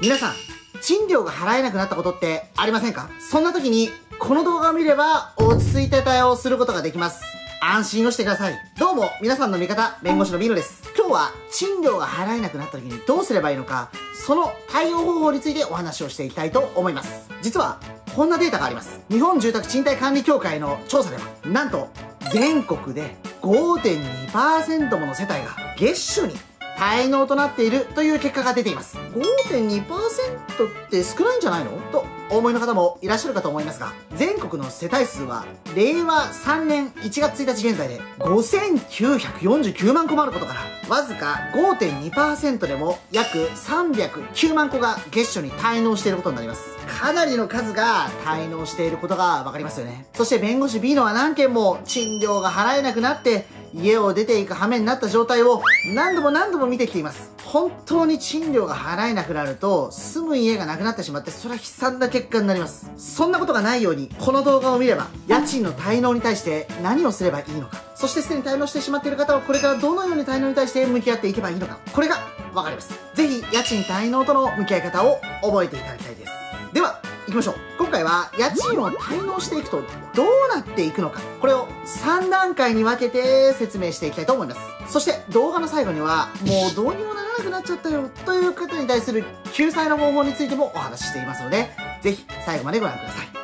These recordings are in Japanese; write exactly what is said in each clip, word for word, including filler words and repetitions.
皆さん、賃料が払えなくなったことってありませんか？そんな時に、この動画を見れば、落ち着いて対応することができます。安心をしてください。どうも、皆さんの味方、弁護士のビーノです。今日は、賃料が払えなくなった時にどうすればいいのか、その対応方法についてお話をしていきたいと思います。実は、こんなデータがあります。日本住宅賃貸管理協会の調査では、なんと、全国で ごてんにパーセント もの世帯が月初に滞納となっているという結果が出ています。ごてんにパーセント って少ないんじゃないのとお思いの方もいらっしゃるかと思いますが、全国の世帯数はれいわさんねんいちがつついたち現在でごせんきゅうひゃくよんじゅうきゅうまんこもあることから、わずか ごてんにパーセント でも約さんびゃくきゅうまんこが月初に滞納していることになります。かなりの数が滞納していることがわかりますよね。そして弁護士 B のは何件も賃料が払えなくなって家を出ていく羽目になった状態を何度も何度も見てきています。本当に賃料が払えなくなると住む家がなくなってしまって、それは悲惨な結果になります。そんなことがないようにこの動画を見れば家賃の滞納に対して何をすればいいのか、そしてすでに滞納してしまっている方はこれからどのように滞納に対して向き合っていけばいいのか、これがわかります。ぜひ家賃滞納との向き合い方を覚えていただきたいです。では行きましょう。今回は家賃を滞納していくとどうなっていくのか、これをさんだんかいに分けて説明していきたいと思います。そして動画の最後にはもうどうにもならなくなっちゃったよという方に対する救済の方法についてもお話ししていますので、ぜひ最後までご覧ください。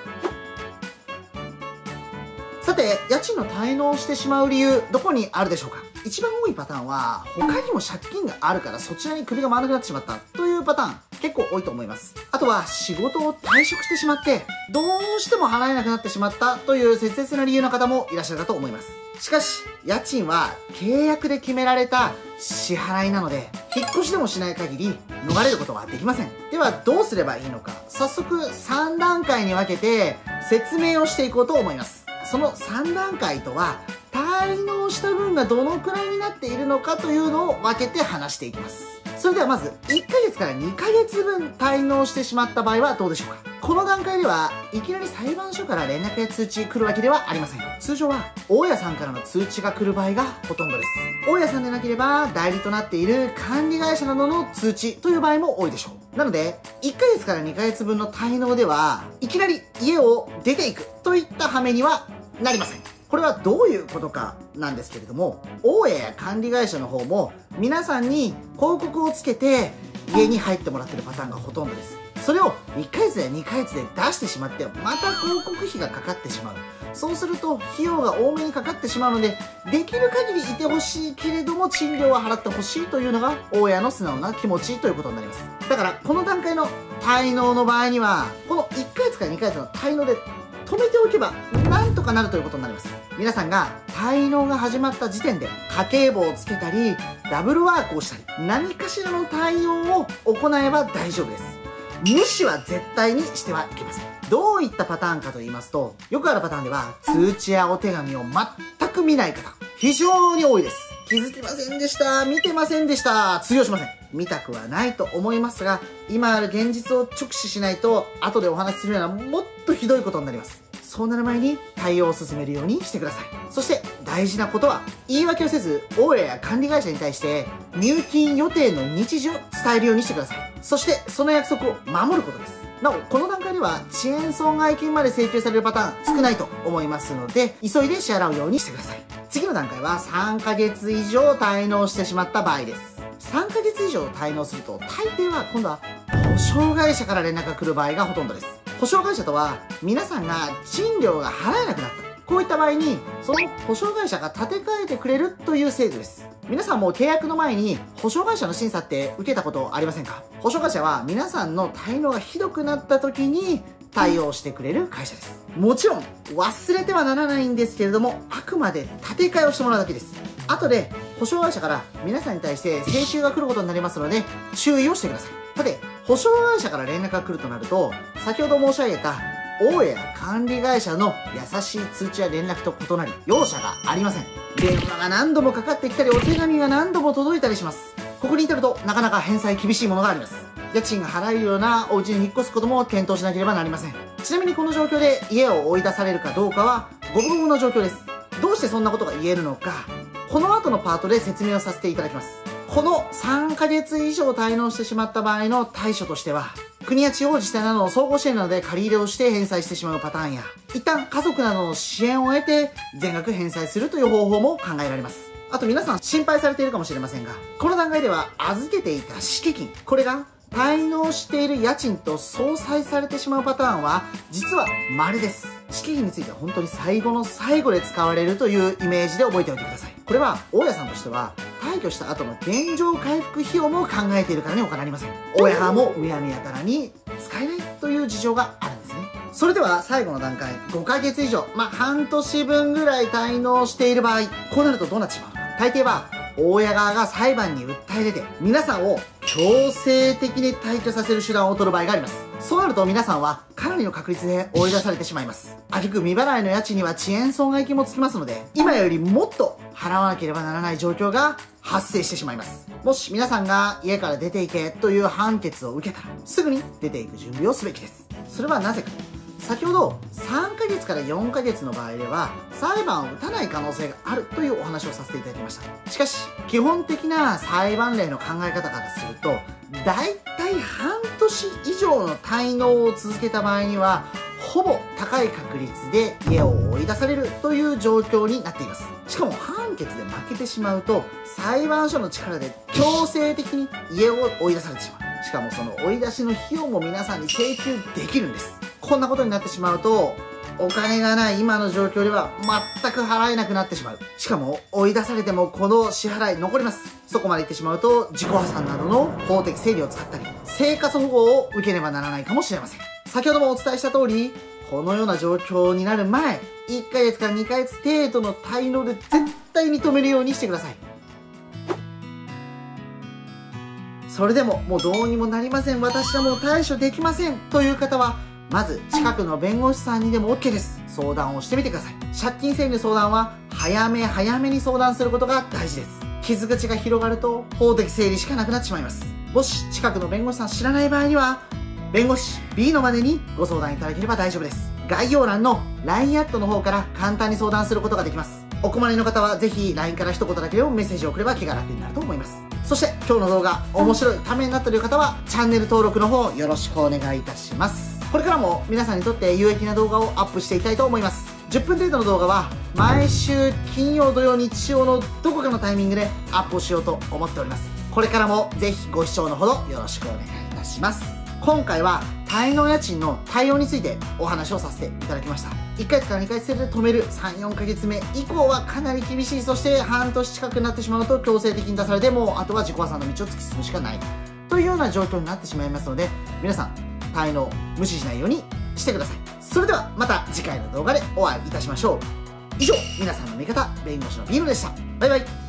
さて、家賃の滞納してしまう理由、どこにあるでしょうか？一番多いパターンは、他にも借金があるからそちらに首が回らなくなってしまったというパターン、結構多いと思います。あとは、仕事を退職してしまって、どうしても払えなくなってしまったという切実な理由の方もいらっしゃるかと思います。しかし、家賃は契約で決められた支払いなので、引っ越しでもしない限り逃れることはできません。では、どうすればいいのか、早速さんだんかいに分けて説明をしていこうと思います。そのさんだんかいとは、滞納した分がどのくらいになっているのかというのを分けて話していきます。それではまず、いっかげつからにかげつぶん滞納してしまった場合はどうでしょうか？この段階ではいきなり裁判所から連絡や通知来るわけではありません。通常は大家さんからの通知が来る場合がほとんどです。大家さんでなければ代理となっている管理会社などの通知という場合も多いでしょう。なので、いっかげつからにかげつぶんの滞納ではいきなり家を出ていくといった羽目にはなりません。これはどういうことかなんですけれども、大家や管理会社の方も皆さんに広告をつけて家に入ってもらってるパターンがほとんどです。それをいっかげつやにかげつで出してしまってまた広告費がかかってしまう。そうすると費用が多めにかかってしまうので、できる限りいてほしいけれども賃料は払ってほしいというのが大家の素直な気持ちということになります。だからこの段階の滞納の場合には、このいっかげつからにかげつの滞納で止めておけばなんとかなるということになります。皆さんが滞納が始まった時点で家計簿をつけたりダブルワークをしたり何かしらの対応を行えば大丈夫です。無視は絶対にしてはいけません。どういったパターンかと言いますと、よくあるパターンでは通知やお手紙を全く見ない方、非常に多いです。気づきませんでした、見てませんでした、通用しません。見たくはないと思いますが、今ある現実を直視しないと後でお話しするようなもっとひどいことになります。そうなる前に対応を進めるようにしてください。そして大事なことは、言い訳をせず大家や管理会社に対して入金予定の日時を伝えるようにしてください。そしてその約束を守ることです。なお、この段階では遅延損害金まで請求されるパターン少ないと思いますので、急いで支払うようにしてください。次の段階はさんかげついじょう滞納してしまった場合です。さんかげついじょう滞納すると大抵は今度は保証会社から連絡が来る場合がほとんどです。保証会社とは、皆さんが賃料が払えなくなった。こういった場合に、その保証会社が立て替えてくれるという制度です。皆さんも契約の前に保証会社の審査って受けたことありませんか？保証会社は皆さんの滞納がひどくなった時に対応してくれる会社です。もちろん忘れてはならないんですけれども、あくまで立て替えをしてもらうだけです。後で保証会社から皆さんに対して請求が来ることになりますので注意をしてください。さて、保証会社から連絡が来るとなると、先ほど申し上げた大家や管理会社の優しい通知や連絡と異なり、容赦がありません。電話が何度もかかってきたり、お手紙が何度も届いたりします。ここに至るとなかなか返済厳しいものがあります。家賃が払えるようなお家に引っ越すことも検討しなければなりません。ちなみにこの状況で家を追い出されるかどうかは五分五分の状況です。どうしてそんなことが言えるのか、この後のパートで説明をさせていただきます。 このさんかげつ以上滞納してしまった場合の対処としては、国や地方自治体などの総合支援などで借り入れをして返済してしまうパターンや、一旦家族などの支援を得て全額返済するという方法も考えられます。あと皆さん心配されているかもしれませんが、この段階では預けていた敷金、これが滞納している家賃と相殺されてしまうパターンは、実は稀です。敷金については本当に最後の最後で使われるというイメージで覚えておいてください。これは、大家さんとしては、退去した後の現状回復費用も考えているからに他なりません。大家側もむやみやたらに使えないという事情があるんですね。それでは最後の段階、ごかげつ以上、まあ、半年分ぐらい滞納している場合、こうなるとどうなってしまうのか。大抵は、大家側が裁判に訴え出て、皆さんを強制的に退去させる手段を取る場合があります。そうなると皆さんはかなりの確率で追い出されてしまいます。挙句未払いの家賃には遅延損害金もつきますので、今よりもっと払わなければならない状況が発生してしまいます。もし皆さんが家から出ていけという判決を受けたら、すぐに出ていく準備をすべきです。それはなぜか。先ほどさんかげつからよんかげつの場合では裁判を打たない可能性があるというお話をさせていただきました。しかし基本的な裁判例の考え方からすると、だいたい半年以上の滞納を続けた場合にはほぼ高い確率で家を追い出されるという状況になっています。しかも判決で負けてしまうと裁判所の力で強制的に家を追い出されてしまう。しかもその追い出しの費用も皆さんに請求できるんです。こんなことになってしまうと、お金がない今の状況では全く払えなくなってしまう。しかも追い出されてもこの支払い残ります。そこまで行ってしまうと自己破産などの法的整理を使ったり、生活保護を受けねばならないかもしれません。先ほどもお伝えした通り、このような状況になる前、いっかげつからにかげつ程度の滞納で絶対に止めるようにしてください。それでももうどうにもなりません、私はもう対処できませんという方は、まず近くの弁護士さんにでも OK です。相談をしてみてください。借金整理の相談は早め早めに相談することが大事です。傷口が広がると法的整理しかなくなってしまいます。もし近くの弁護士さん知らない場合には、弁護士 B のまでにご相談いただければ大丈夫です。概要欄の ライン アットの方から簡単に相談することができます。お困りの方はぜひ ライン から一言だけでもメッセージを送れば気が楽になると思います。そして今日の動画面白いためになったという方はチャンネル登録の方よろしくお願いいたします。これからも皆さんにとって有益な動画をアップしていきたいと思います。じゅっぷん程度の動画は毎週金曜、土曜、日曜のどこかのタイミングでアップをしようと思っております。これからもぜひご視聴のほどよろしくお願いいたします。今回は滞納家賃の対応についてお話をさせていただきました。いっかげつからにかげつ程度で止めるさん、よんかげつめ以降はかなり厳しい。そして半年近くなってしまうと強制的に出されて、もうあとは自己破産の道を突き進むしかないというような状況になってしまいますので、皆さん滞納無視しないようにしてください。それではまた次回の動画でお会いいたしましょう。以上、皆さんの味方弁護士のビーノでした。バイバイ。